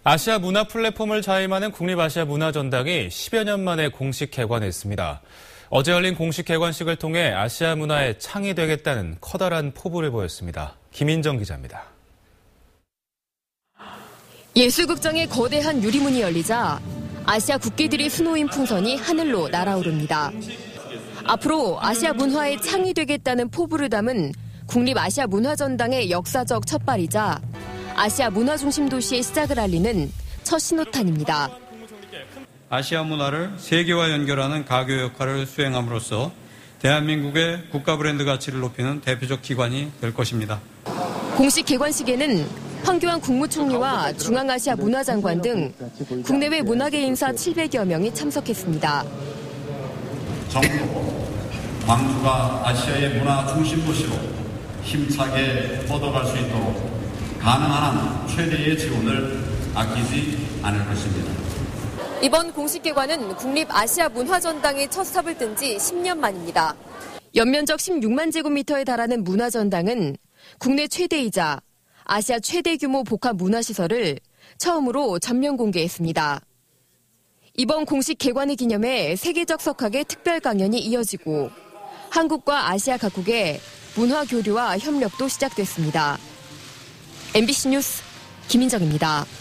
아시아 문화 플랫폼을 자임하는 국립아시아문화전당이 10여 년 만에 공식 개관했습니다. 어제 열린 공식 개관식을 통해 아시아 문화의 창이 되겠다는 커다란 포부를 보였습니다. 김인정 기자입니다. 예술극장에 거대한 유리문이 열리자 아시아 국기들이 수놓인 풍선이 하늘로 날아오릅니다. 앞으로 아시아 문화의 창이 되겠다는 포부를 담은 국립아시아문화전당의 역사적 첫발이자 아시아 문화 중심 도시의 시작을 알리는 첫 신호탄입니다. 아시아 문화를 세계와 연결하는 가교 역할을 수행함으로써 대한민국의 국가 브랜드 가치를 높이는 대표적 기관이 될 것입니다. 공식 개관식에는 황교안 국무총리와 중앙아시아 문화장관 등 국내외 문화계 인사 700여 명이 참석했습니다. 정부, 광주가 아시아의 문화 중심 도시로 힘차게 뻗어갈 수 있도록 가능한 한 최대의 지원을 아끼지 않을 것입니다. 이번 공식 개관은 국립아시아문화전당의 첫 삽을 뜬 지 10년 만입니다. 연면적 16만 제곱미터에 달하는 문화전당은 국내 최대이자 아시아 최대 규모 복합 문화시설을 처음으로 전면 공개했습니다. 이번 공식 개관을 기념해 세계적 석학의 특별 강연이 이어지고 한국과 아시아 각국의 문화 교류와 협력도 시작됐습니다. MBC 뉴스 김인정입니다.